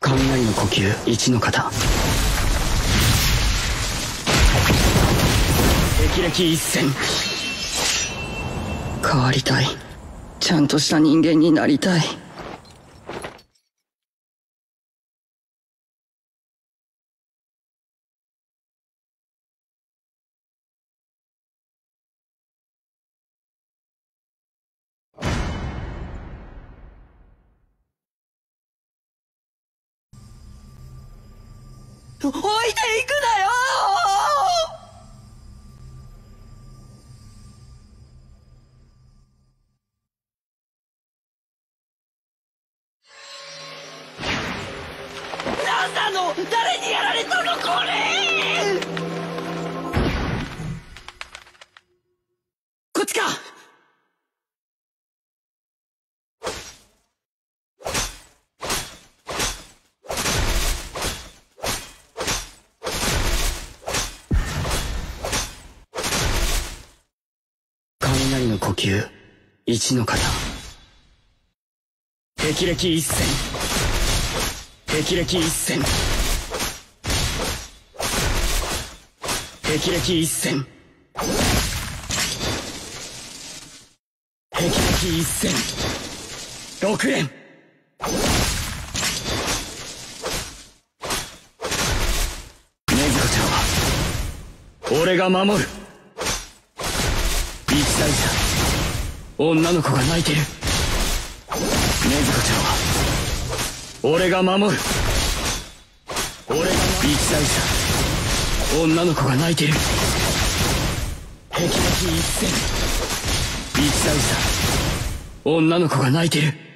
雷の呼吸1の型。霹靂一閃。変わりたい。ちゃんとした人間になりたい。置いていくなよ。何なの？誰にやられたのこれ。こっちか。雷の呼吸1の型。霹靂一閃。霹靂一閃。霹靂一閃。霹靂一閃。6連。禰豆子ちゃんは俺が守る。一大差。女の子が泣いてる。禰豆子ちゃんは俺が守る。俺が一大差。女の子が泣いてる。霹靂一閃。一大差。女の子が泣いてる。